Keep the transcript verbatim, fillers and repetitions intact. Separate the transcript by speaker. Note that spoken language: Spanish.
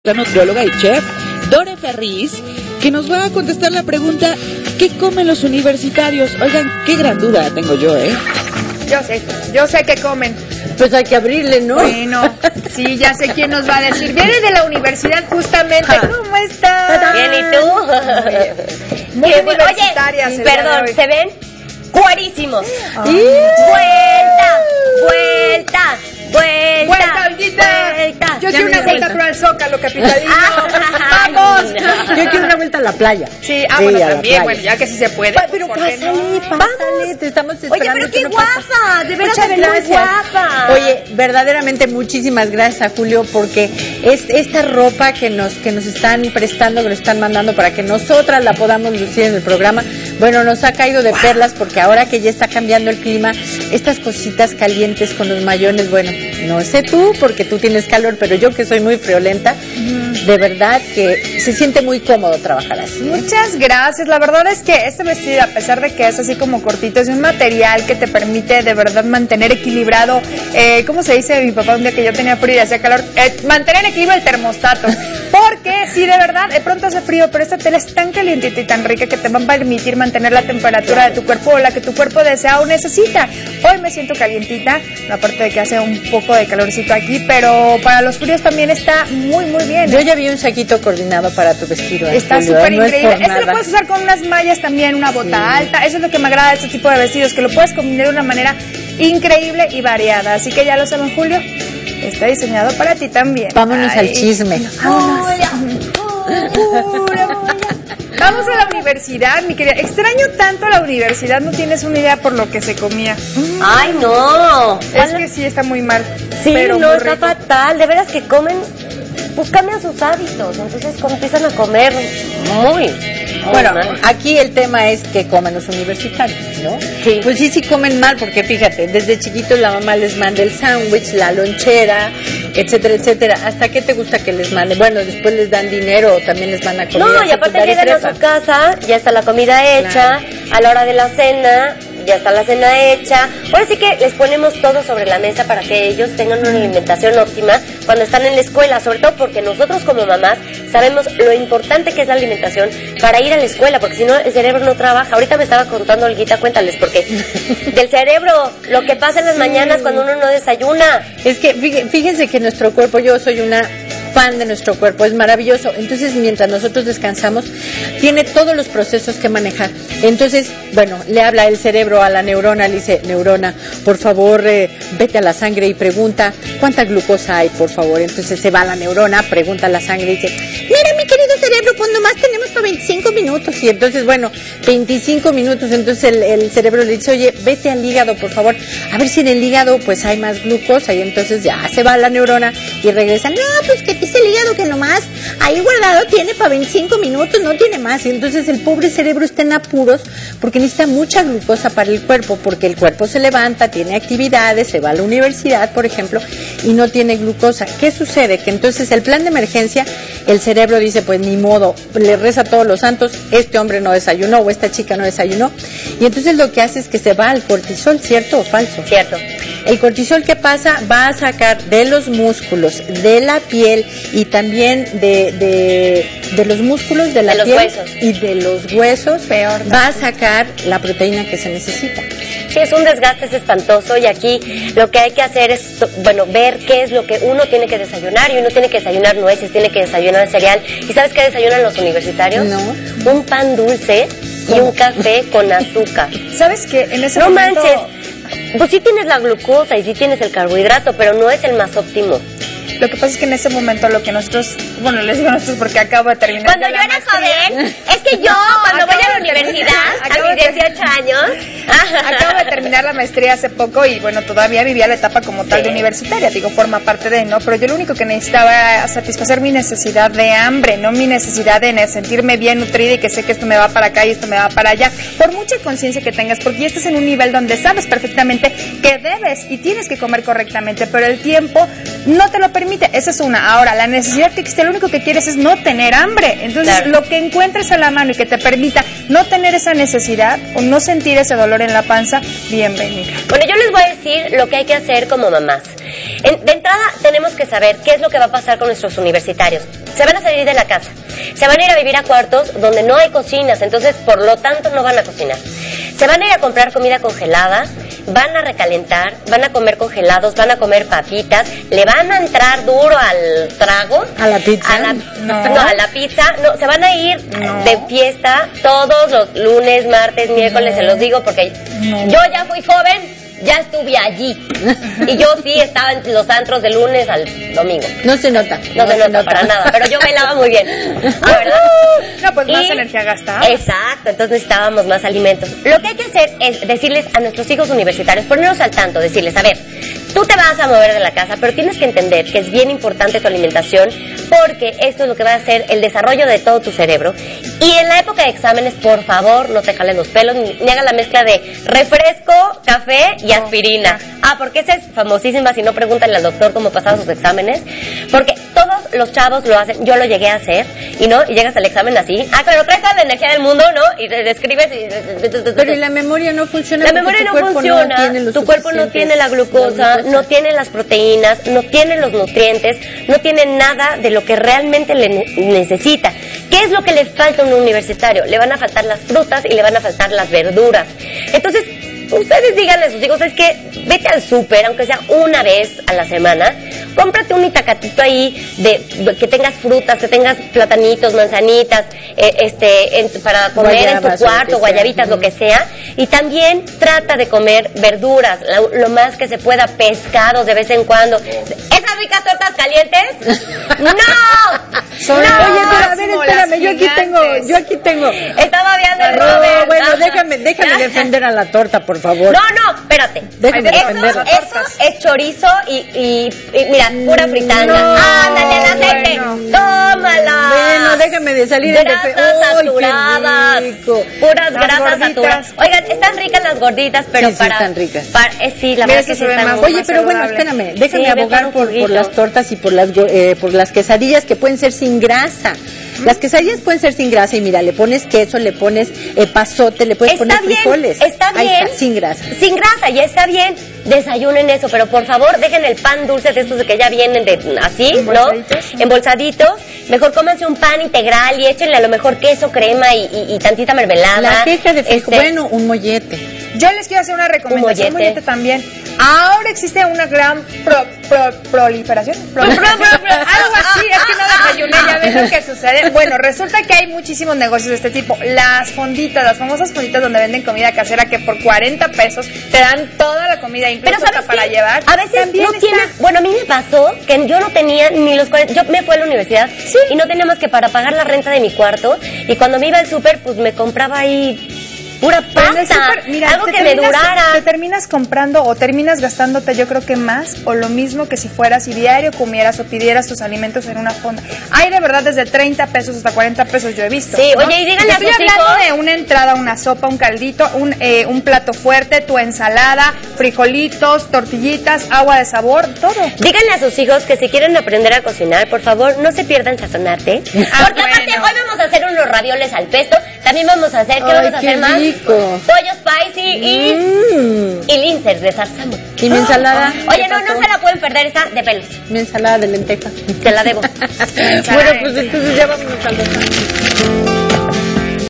Speaker 1: La nutrióloga y chef Dore Ferriz, que nos va a contestar la pregunta: ¿qué comen los universitarios? Oigan, qué gran duda tengo yo, ¿eh?
Speaker 2: Yo sé, yo sé qué comen.
Speaker 3: Pues hay que abrirle, ¿no?
Speaker 2: Bueno, sí, ya sé quién nos va a decir. Viene de la universidad justamente. ¿Cómo estás?
Speaker 4: Bien, ¿y tú?
Speaker 2: Muy
Speaker 4: Qué
Speaker 2: universitaria.
Speaker 4: Oye, perdón, ¿se ven? ¡Cuarísimos!
Speaker 2: Ay.
Speaker 4: ¡Vuelta! ¡Vuelta! ¡Vuelta!
Speaker 2: ¡Vuelta, Olguita!
Speaker 4: ¡Vuelta!
Speaker 2: Yo
Speaker 3: Ya
Speaker 2: quiero
Speaker 3: me
Speaker 2: una
Speaker 3: di
Speaker 2: vuelta
Speaker 3: cuenta.
Speaker 2: pero al Zócalo, capitalino.
Speaker 4: Ay,
Speaker 2: ¡Vamos!
Speaker 4: no.
Speaker 3: Yo quiero una vuelta a la playa.
Speaker 2: Sí, ah,
Speaker 3: Sí,
Speaker 2: bueno,
Speaker 3: a la
Speaker 2: también,
Speaker 3: playa.
Speaker 2: bueno, ya que sí se puede.
Speaker 3: Pa- Pero
Speaker 2: ¿por qué
Speaker 3: pásale,
Speaker 2: no?
Speaker 3: pásale, te estamos esperando.
Speaker 4: Oye, pero
Speaker 3: tú
Speaker 4: qué
Speaker 3: no pasas.
Speaker 4: guapa, de veras
Speaker 3: Muchas
Speaker 4: te ves muy
Speaker 3: gracias.
Speaker 4: guapa.
Speaker 3: Oye, verdaderamente muchísimas gracias a Julio, porque es esta ropa que nos que nos están prestando, que nos están mandando para que nosotras la podamos lucir en el programa, bueno, nos ha caído de perlas, porque ahora que ya está cambiando el clima, estas cositas calientes con los mayones, bueno, no sé tú, porque tú tienes calor, pero yo que soy muy friolenta, de verdad que se siente muy cómodo trabajar así.
Speaker 2: Muchas gracias. La verdad es que este vestido, a pesar de que es así como cortito, es un material que te permite de verdad mantener equilibrado, eh, ¿cómo se dice mi papá un día que yo tenía frío y hacía calor? Eh, mantener en equilibrio el termostato. Porque si de verdad de pronto hace frío, pero esta tela es tan calientita y tan rica que te va a permitir mantener la temperatura de tu cuerpo o la que tu cuerpo desea o necesita. Hoy me siento calientita, aparte de que hace un poco de calorcito aquí, pero para los fríos también está muy muy bien.
Speaker 3: Yo ya vi un saquito coordinado para tu vestido.
Speaker 2: Está
Speaker 3: Julio,
Speaker 2: súper
Speaker 3: no es
Speaker 2: increíble.
Speaker 3: por
Speaker 2: Este lo
Speaker 3: nada.
Speaker 2: puedes usar con unas mallas también, una bota
Speaker 3: Sí.
Speaker 2: alta. Eso es lo que me agrada de este tipo de vestidos, que lo puedes combinar de una manera increíble y variada. Así que ya lo saben, Julio, está diseñado para ti también.
Speaker 3: Vámonos
Speaker 2: Ay.
Speaker 3: al chisme.
Speaker 2: Vamos a la universidad, mi querida. Extraño tanto la universidad, no tienes una idea por lo que se comía.
Speaker 4: ¡Ay, no!
Speaker 2: Es que sí está muy mal.
Speaker 4: Sí,
Speaker 2: pero
Speaker 4: no,
Speaker 2: muy
Speaker 4: está
Speaker 2: rico.
Speaker 4: fatal. De veras que comen, pues cambian sus hábitos. Entonces como empiezan a comer muy, muy
Speaker 3: Bueno,
Speaker 4: mal.
Speaker 3: aquí el tema es que comen los universitarios, ¿no?
Speaker 4: Sí.
Speaker 3: Pues sí, sí comen mal, porque fíjate, desde chiquitos la mamá les manda el sándwich, la lonchera, etcétera, etcétera. ¿Hasta qué te gusta que les mande? Bueno, después les dan dinero o también les van a comer.
Speaker 4: No, y aparte llegan a su casa, ya está la comida hecha, a la hora de la cena, ya está la cena hecha. Ahora sí que les ponemos todo sobre la mesa para que ellos tengan una alimentación óptima cuando están en la escuela, sobre todo porque nosotros como mamás sabemos lo importante que es la alimentación para ir a la escuela, porque si no el cerebro no trabaja. Ahorita me estaba contando Olguita, cuéntales, porque del cerebro, lo que pasa en las mañanas cuando uno no desayuna.
Speaker 3: Es que fíj- fíjense que nuestro cuerpo, yo soy una fan de nuestro cuerpo, es maravilloso. Entonces, mientras nosotros descansamos, tiene todos los procesos que manejar. Entonces, bueno, le habla el cerebro a la neurona, le dice: neurona, por favor, eh, vete a la sangre y pregunta cuánta glucosa hay, por favor. Entonces se va a la neurona, pregunta a la sangre y dice: mira, mi querido cerebro, pues nomás tenemos para veinticinco minutos. Y entonces, bueno, veinticinco minutos, entonces el, el cerebro le dice: oye, vete al hígado, por favor, a ver si en el hígado pues hay más glucosa. Y entonces ya se va a la neurona y regresa: no, pues que dice el hígado que nomás ahí guardado tiene para veinticinco minutos, no tiene más. Y entonces el pobre cerebro está en apuros porque necesita mucha glucosa para el cuerpo, porque el cuerpo se levanta, tiene actividades, se va a la universidad, por ejemplo, y no tiene glucosa. ¿Qué sucede? Que entonces el plan de emergencia, el cerebro dice: pues ni modo, le reza a todos los santos, este hombre no desayunó o esta chica no desayunó. Y entonces lo que hace es que se va al cortisol, ¿cierto o falso?
Speaker 4: Cierto.
Speaker 3: El cortisol, ¿qué pasa? Va a sacar de los músculos, de la piel y también de, de, de los músculos, de la
Speaker 4: De los
Speaker 3: piel
Speaker 4: huesos.
Speaker 3: y de los huesos.
Speaker 2: Peor.
Speaker 3: Va a sacar la proteína que se necesita.
Speaker 4: Sí, es un desgaste, es espantoso, y aquí lo que hay que hacer es, to- bueno, ver qué es lo que uno tiene que desayunar, y uno tiene que desayunar nueces, tiene que desayunar cereal. ¿Y sabes qué desayunan los universitarios?
Speaker 3: No.
Speaker 4: Un pan dulce y un café con azúcar.
Speaker 2: ¿Sabes qué? En ese
Speaker 4: No
Speaker 2: momento...
Speaker 4: manches, pues sí tienes la glucosa y sí tienes el carbohidrato, pero no es el más óptimo.
Speaker 2: Lo que pasa es que en ese momento lo que nosotros, bueno, les digo a nosotros porque acabo de terminar.
Speaker 4: Cuando
Speaker 2: ya
Speaker 4: yo
Speaker 2: la
Speaker 4: era
Speaker 2: maestría.
Speaker 4: joven, es que yo
Speaker 2: No,
Speaker 4: cuando voy
Speaker 2: acabo
Speaker 4: a la
Speaker 2: de terminar-
Speaker 4: universidad,
Speaker 2: acabo
Speaker 4: a mis
Speaker 2: de-
Speaker 4: dieciocho años,
Speaker 2: Acabo de terminar la maestría hace poco y bueno, todavía vivía la etapa como tal de universitaria, digo, forma parte de, ¿no? Pero yo lo único que necesitaba era satisfacer mi necesidad de hambre, no mi necesidad de ne- sentirme bien nutrida y que sé que esto me va para acá y esto me va para allá. Por mucha conciencia que tengas, porque ya estás en un nivel donde sabes perfectamente que debes y tienes que comer correctamente, pero el tiempo no te lo permite. Esa es una. Ahora, la necesidad que existe, lo único que quieres es no tener hambre. Entonces,
Speaker 4: Claro.
Speaker 2: lo que encuentres a la mano y que te permita no tener esa necesidad o no sentir ese dolor en la panza, bienvenida.
Speaker 4: bueno, yo les voy a decir lo que hay que hacer como mamás. En, de entrada, tenemos que saber qué es lo que va a pasar con nuestros universitarios. Se van a salir de la casa, se van a ir a vivir a cuartos donde no hay cocinas, entonces, por lo tanto, no van a cocinar. Se van a ir a comprar comida congelada, van a recalentar, van a comer congelados, van a comer papitas, le van a entrar duro al trago.
Speaker 3: ¿A la pizza?
Speaker 4: A la,
Speaker 2: no.
Speaker 4: no, a la pizza. No, se van a ir
Speaker 2: no.
Speaker 4: de fiesta todos los lunes, martes, miércoles, no. se los digo porque no. yo ya fui joven. Ya estuve allí. Y yo sí estaba en los antros de lunes al domingo.
Speaker 3: No se nota.
Speaker 4: No, no se, se nota, nota para nada. Pero yo bailaba muy bien. ¿Ah, verdad?
Speaker 2: No, pues más
Speaker 4: y,
Speaker 2: energía gastada.
Speaker 4: Exacto, entonces necesitábamos más alimentos. Lo que hay que hacer es decirles a nuestros hijos universitarios, ponernos al tanto, decirles, a ver, tú te vas a mover de la casa, pero tienes que entender que es bien importante tu alimentación porque esto es lo que va a hacer el desarrollo de todo tu cerebro. Y en la época de exámenes, por favor, no te jalen los pelos, ni, ni hagan la mezcla de refresco, café y aspirina. Ah, porque esa es famosísima, si no pregúntale al doctor cómo pasaron sus exámenes. Porque todos los chavos lo hacen, yo lo llegué a hacer, y no, y llegas al examen así, ah, pero traes toda la energía del mundo, ¿no? Y te describes y...
Speaker 3: Pero y la memoria no funciona.
Speaker 4: La memoria no funciona, no tu cuerpo no tiene la glucosa, glucosa, no tiene las proteínas, no tiene los nutrientes, no tiene nada de lo que realmente le ne necesita. ¿Qué es lo que le falta a un universitario? Le van a faltar las frutas y le van a faltar las verduras. Entonces, ustedes díganle a sus hijos, es que vete al súper, aunque sea una vez a la semana, cómprate un itacatito ahí de, de que tengas frutas, que tengas platanitos, manzanitas, eh, este, en, para comer Guayabas, en tu cuarto, guayabitas, lo que sea, y también trata de comer verduras, lo, lo más que se pueda, pescados de vez en cuando. ¿Esas ricas tortas calientes? ¡No!
Speaker 3: Son,
Speaker 4: no.
Speaker 3: Oye, pero a ver, espérame, yo aquí tengo, yo aquí tengo.
Speaker 4: Estaba viendo el
Speaker 3: no,
Speaker 4: Robert.
Speaker 3: Bueno, déjame, déjame defender a la torta, por favor.
Speaker 4: No, no, espérate.
Speaker 3: Déjame
Speaker 4: eso,
Speaker 3: defenderla.
Speaker 4: Eso es chorizo y, y, y mira, pura fritanga.
Speaker 3: No,
Speaker 4: ¡ándale al aceite!
Speaker 3: bueno.
Speaker 4: tómala.
Speaker 3: Bueno, déjame de salir de
Speaker 4: grasas saturadas, puras
Speaker 2: Las
Speaker 4: grasas
Speaker 2: gorditas.
Speaker 4: saturadas. Oigan, están ricas las gorditas, pero
Speaker 3: Sí, sí,
Speaker 4: para,
Speaker 3: están ricas.
Speaker 4: para eh, sí, la
Speaker 2: Mira,
Speaker 4: verdad que
Speaker 2: eso
Speaker 4: sí
Speaker 2: se ve
Speaker 4: están
Speaker 2: más-
Speaker 4: muy-
Speaker 3: Oye,
Speaker 2: más
Speaker 3: pero bueno,
Speaker 2: saludable.
Speaker 3: espérame, déjame
Speaker 4: Sí, a ver,
Speaker 3: abogar
Speaker 4: con
Speaker 3: por,
Speaker 4: juguito.
Speaker 3: por las tortas y por las go- eh, por las quesadillas que pueden ser sin grasa. Las quesadillas pueden ser sin grasa y mira, le pones queso, le pones eh, pasote, le puedes
Speaker 4: Está
Speaker 3: poner
Speaker 4: bien,
Speaker 3: frijoles.
Speaker 4: está
Speaker 3: Ahí
Speaker 4: bien.
Speaker 3: está, sin grasa.
Speaker 4: Sin grasa, ya está bien. Desayunen eso, pero por favor dejen el pan dulce de estos de que ya vienen de así, ¿no?
Speaker 2: Embolsaditos.
Speaker 4: Embolsaditos. Mejor cómanse un pan integral y échenle a lo mejor queso, crema y, y, y tantita mermelada.
Speaker 3: La queja de frijol,
Speaker 4: Este,
Speaker 3: bueno, un mollete.
Speaker 2: Yo les quiero hacer una recomendación,
Speaker 4: Un
Speaker 2: un
Speaker 4: mollete.
Speaker 2: mollete también. Ahora existe una gran pro- pro- proliferación. Pro- pro- pro- pro- algo así, es que no desayuné, ya ves lo que sucede. Bueno, resulta que hay muchísimos negocios de este tipo. Las fonditas, las famosas fonditas donde venden comida casera que por cuarenta pesos te dan toda la comida,
Speaker 4: Pero
Speaker 2: incluso
Speaker 4: ¿sabes
Speaker 2: hasta para
Speaker 4: qué?
Speaker 2: llevar.
Speaker 4: A veces
Speaker 2: También
Speaker 4: no
Speaker 2: está-
Speaker 4: tienes... Bueno, a mí me pasó que yo no tenía ni los cuarenta... Yo me fui a la universidad y no tenía más que para pagar la renta de mi cuarto. Y cuando me iba al súper, pues me compraba ahí pura
Speaker 2: Pero en el
Speaker 4: pasta.
Speaker 2: súper, mira,
Speaker 4: algo
Speaker 2: te
Speaker 4: que me
Speaker 2: terminas-
Speaker 4: durara.
Speaker 2: Te terminas comprando o terminas gastándote, yo creo que más o lo mismo que si fueras y diario comieras o pidieras tus alimentos en una fonda. Hay de verdad desde treinta pesos hasta cuarenta pesos, yo he visto.
Speaker 4: Sí,
Speaker 2: ¿no?
Speaker 4: oye, y díganle a
Speaker 2: Estoy
Speaker 4: sus
Speaker 2: hablando
Speaker 4: hijos-
Speaker 2: de una entrada, una sopa, un caldito, un, eh, un plato fuerte, tu ensalada, frijolitos, tortillitas, agua de sabor, todo.
Speaker 4: Díganle a sus hijos que si quieren aprender a cocinar, por favor, no se pierdan sazonarte.
Speaker 2: Ah,
Speaker 4: Porque aparte,
Speaker 2: bueno.
Speaker 4: hoy vamos a hacer unos ravioles al pesto. También vamos a hacer, ¿qué
Speaker 3: Ay,
Speaker 4: vamos a
Speaker 3: qué
Speaker 4: hacer más?
Speaker 3: rico.
Speaker 4: Pollo spicy y...
Speaker 3: Mm.
Speaker 4: Y linces de zarzamo.
Speaker 3: Y mi ensalada.
Speaker 4: Oye, no, no se la pueden perder, esta de pelos.
Speaker 3: Mi ensalada de lentejas.
Speaker 4: Te la debo.
Speaker 3: Bueno, pues entonces ya vámonos a los...